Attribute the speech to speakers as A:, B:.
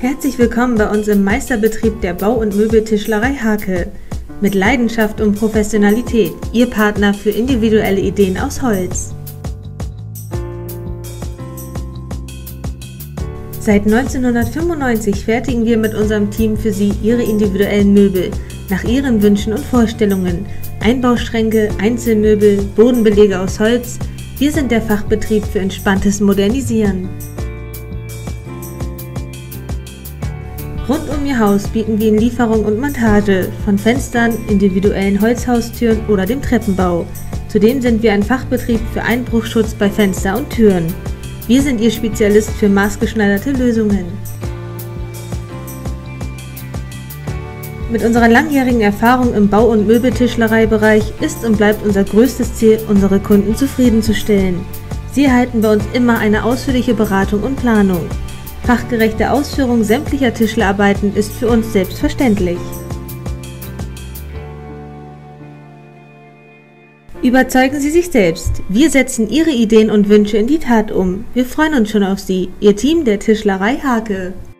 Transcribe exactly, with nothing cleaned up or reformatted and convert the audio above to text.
A: Herzlich willkommen bei uns im Meisterbetrieb der Bau- und Möbeltischlerei Hake. Mit Leidenschaft und Professionalität, Ihr Partner für individuelle Ideen aus Holz. Seit neunzehnhundertfünfundneunzig fertigen wir mit unserem Team für Sie Ihre individuellen Möbel, nach Ihren Wünschen und Vorstellungen. Einbauschränke, Einzelmöbel, Bodenbelege aus Holz. Wir sind der Fachbetrieb für entspanntes Modernisieren. Rund um Ihr Haus bieten wir Ihnen Lieferung und Montage von Fenstern, individuellen Holzhaustüren oder dem Treppenbau. Zudem sind wir ein Fachbetrieb für Einbruchschutz bei Fenster und Türen. Wir sind Ihr Spezialist für maßgeschneiderte Lösungen. Mit unserer langjährigen Erfahrung im Bau- und Möbeltischlereibereich ist und bleibt unser größtes Ziel, unsere Kunden zufriedenzustellen. Sie erhalten bei uns immer eine ausführliche Beratung und Planung. Fachgerechte Ausführung sämtlicher Tischlerarbeiten ist für uns selbstverständlich. Überzeugen Sie sich selbst. Wir setzen Ihre Ideen und Wünsche in die Tat um. Wir freuen uns schon auf Sie, Ihr Team der Tischlerei Hake.